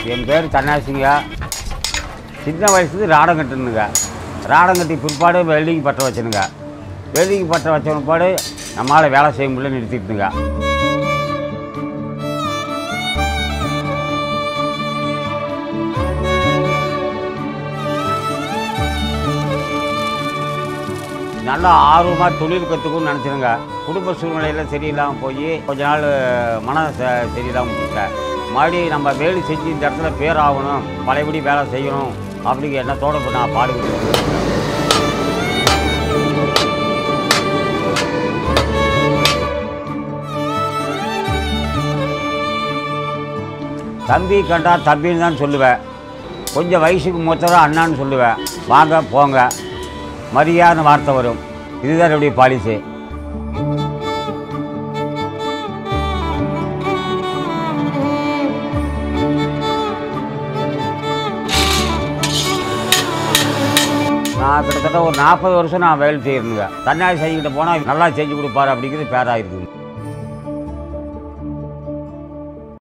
என் பேர் தன்னாசிங்க. சின்ன வயசுக்கு ராடம் கட்டணுங்க. ராடம் கட்டி பிற்பாடு வெல்டிங் பற்ற வச்சனுங்க. வெல்டிங் பற்ற வச்ச பிற்பாடு நம்மளால் வேலை செய்ய முடியல, நிறுத்திட்டுங்க. நல்லா ஆர்வமாக தொழில் கற்றுக்கணும்னு நினச்சிருங்க. குடும்ப சூழ்நிலையில் சரியில்லாமல் போய் கொஞ்ச நாள் மன சரியில்லாமல் போட்டேன். மறுபடியும் நம்ம வேலை செஞ்சு இந்த இடத்துல பேர் ஆகணும், பழையபடி வேலை செய்யணும் அப்படிங்கிற எண்ணத்தோடு இப்போ நான் பாடுகிட்டு தம்பி கண்டா தம்பின்னு தான் சொல்லுவேன். கொஞ்சம் வயசுக்கு மூத்ததான் அண்ணான்னு சொல்லுவேன். வாங்க போங்க மரியாதை வார்த்தை வரும். இதுதான் என்னுடைய பாலிசி. நான் கிட்டத்தட்ட ஒரு 40 வருஷம் நான் வேலை செய்யணுங்க. தன்னாசி செய்கிட்ட போனால் நல்லா செஞ்சு கொடுப்பாரு அப்படிங்கிறது பேராக இருக்குது.